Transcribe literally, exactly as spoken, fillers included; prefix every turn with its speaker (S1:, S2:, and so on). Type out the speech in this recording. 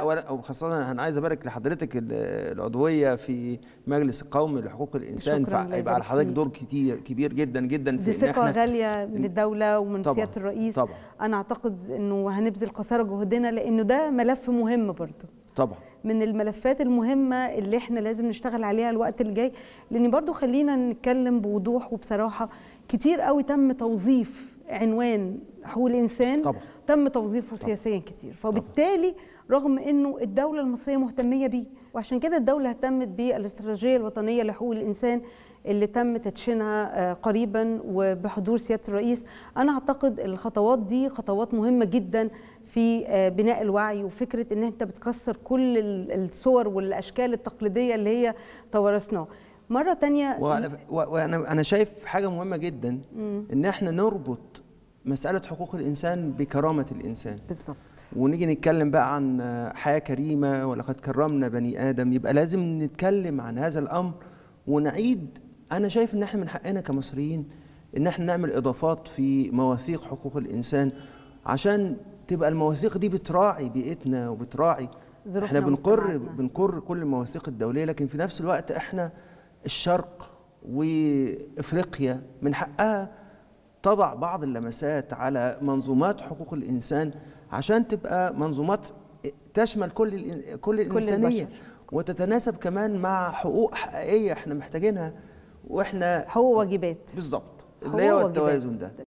S1: وخاصه انا عايز ابارك لحضرتك العضويه في مجلس القومي لحقوق الانسان، فيبقى على حضرتك دور كتير كبير جدا جدا في
S2: دي ثقه غاليه من الدوله ومن
S1: طبعًا
S2: سياده الرئيس.
S1: طبعًا.
S2: انا اعتقد انه هنبذل قصارى جهدنا لانه ده ملف مهم برضه،
S1: طبعا
S2: من الملفات المهمه اللي احنا لازم نشتغل عليها الوقت الجاي، لان برضه خلينا نتكلم بوضوح وبصراحه كتير قوي تم توظيف عنوان حقوق الانسان
S1: طبعا.
S2: تم توظيفه سياسيا كتير، فبالتالي رغم انه الدوله المصريه مهتميه بيه، وعشان كده الدوله اهتمت بالاستراتيجيه الوطنيه لحقوق الانسان اللي تم تدشينها قريبا وبحضور سياده الرئيس. انا اعتقد الخطوات دي خطوات مهمه جدا في بناء الوعي، وفكره ان انت بتكسر كل الصور والاشكال التقليديه اللي هي توارثناها. مره ثانيه
S1: وانا انا شايف حاجه مهمه جدا، ان احنا نربط مساله حقوق الانسان بكرامه الانسان
S2: بالظبط،
S1: ونيجي نتكلم بقى عن حياه كريمه ولقد كرمنا بني ادم، يبقى لازم نتكلم عن هذا الامر ونعيد. انا شايف ان احنا من حقنا كمصريين ان احنا نعمل اضافات في مواثيق حقوق الانسان، عشان تبقى المواثيق دي بتراعي بيئتنا وبتراعي احنا بنقر بنقر كل المواثيق الدوليه، لكن في نفس الوقت احنا الشرق وافريقيا من حقها تضع بعض اللمسات على منظومات حقوق الانسان عشان تبقى منظومات تشمل كل كل الانسانيه وتتناسب كمان مع حقوق حقيقيه احنا محتاجينها، واحنا
S2: حقوق واجبات
S1: بالظبط اللي هو التوازن ده.